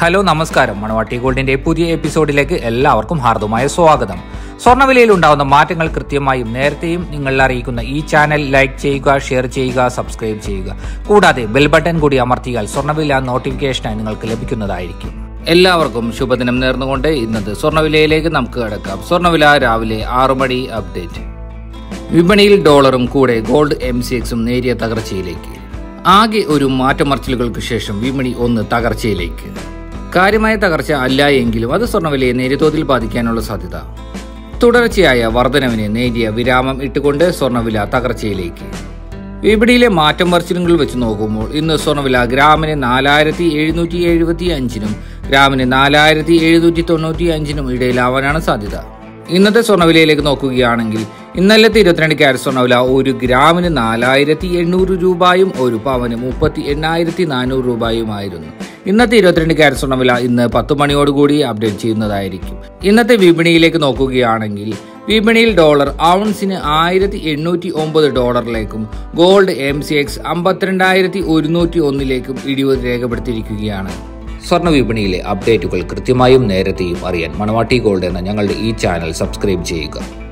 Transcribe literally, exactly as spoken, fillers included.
Hello നമസ്കാരം. മണവാട്ടി ഗോൾഡിന്റെ പുതിയ എപ്പിസോഡിലേക്ക് എല്ലാവർക്കും ഹാർദമായ സ്വാഗതം. സ്വർണ്ണവിലയിൽ ഉണ്ടാകുന്ന മാറ്റങ്ങൾ കൃത്യമായും നേരത്തെയും നിങ്ങളെ അറിയിക്കുന്ന ഈ ചാനൽ ലൈക്ക് ചെയ്യുക, ഷെയർ ചെയ്യുക, സബ്സ്ക്രൈബ് ചെയ്യുക. കൂടാതെ ബെൽ ബട്ടൺ കൂടി അമർത്തിയാൽ സ്വർണ്ണവില നോട്ടിഫിക്കേഷനായി നിങ്ങൾക്ക് ലഭിക്കുന്നതായിരിക്കും. എല്ലാവർക്കും ശുഭദിനം നേർന്നുകൊണ്ട് ഇന്നത്തെ സ്വർണ്ണവിലയിലേക്ക് നമുക്ക് കടക്കാം. സ്വർണ്ണവില രാവിലെ ആറു മണി അപ്ഡേറ്റ്. വിപണിയിൽ ഡോളറും കൂടെ ഗോൾഡ് എം സി എക്സും നേരിയ തകർച്ചയിലേക്ക്. ആകെ ഒരു മാറ്റമറിച്ചിലുകൾക്ക് ശേഷം വിപണി ഒന്ന് തകർച്ചയിലേക്ക്. കാര്യമായ തകർച്ച അല്ല എങ്കിലും അത് സ്വർണ്ണവിലയെ നേരിയ തോതിൽ ബാധിക്കാനുള്ള സാധ്യത. തുടർച്ചയായ വർധനവിന് നേരിയ വിരാമം ഇട്ടുകൊണ്ട് സ്വർണ്ണവില തകർച്ചയിലേക്ക്. വിപണിയിലെ മാറ്റം മറിച്ചിലുകൾ വെച്ച് നോക്കുമ്പോൾ ഇന്ന് സ്വർണ്ണവില ഗ്രാമിന് നാലായിരത്തി എഴുന്നൂറ്റി എഴുപത്തി അഞ്ചിനും ഗ്രാമിന് നാലായിരത്തി എഴുന്നൂറ്റി തൊണ്ണൂറ്റി അഞ്ചിനും ഇടയിലാവാനാണ് സാധ്യത. ഇന്നത്തെ സ്വർണ്ണവിലയിലേക്ക് നോക്കുകയാണെങ്കിൽ ഇന്നലത്തെ ഇരുപത്തിരണ്ട് ക്യാരറ്റ് സ്വർണ്ണവില ഒരു ഗ്രാമിന് നാലായിരത്തി എണ്ണൂറ് രൂപയും ഒരു പവന് മുപ്പത്തി എണ്ണായിരത്തി നാനൂറ് രൂപയുമായിരുന്നു. ഇന്നത്തെ ഇരുപത്തിരണ്ട് ക്യാരറ്റ് സ്വർണ്ണവില ഇന്ന് പത്ത് മണിയോടുകൂടി അപ്ഡേറ്റ് ചെയ്യുന്നതായിരിക്കും. ഇന്നത്തെ വിപണിയിലേക്ക് നോക്കുകയാണെങ്കിൽ വിപണിയിൽ ഡോളർ ഔൺസിന് ആയിരത്തി എണ്ണൂറ്റി ഒമ്പത് ഡോളറിലേക്കും ഗോൾഡ് എം സി എക്സ് അമ്പത്തിരണ്ടായിരത്തി ഒരുന്നൂറ്റി ഒന്നിലേക്കും ഇടിവ് രേഖപ്പെടുത്തിയിരിക്കുകയാണ്. സ്വർണ്ണ വിപണിയിലെ അപ്ഡേറ്റുകൾ കൃത്യമായും നേരത്തെയും അറിയാൻ മണവാട്ടി ഗോൾഡ് എന്ന ഞങ്ങളുടെ ഈ ചാനൽ സബ്സ്ക്രൈബ് ചെയ്യുക.